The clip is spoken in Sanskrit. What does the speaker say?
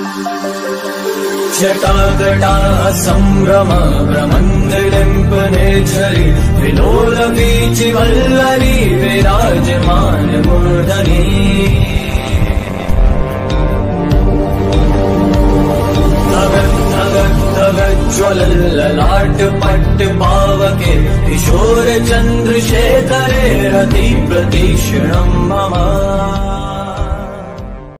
जटाकटाः सम्भ्रम भ्रमन्दिलिम्पनेच्छरि विलोलवीचिवल्लरी विराजमानमूर्धनि ज्वलल्ललाट पावके किशोर चन्द्रशेखरे रति प्रतीक्षणं मम।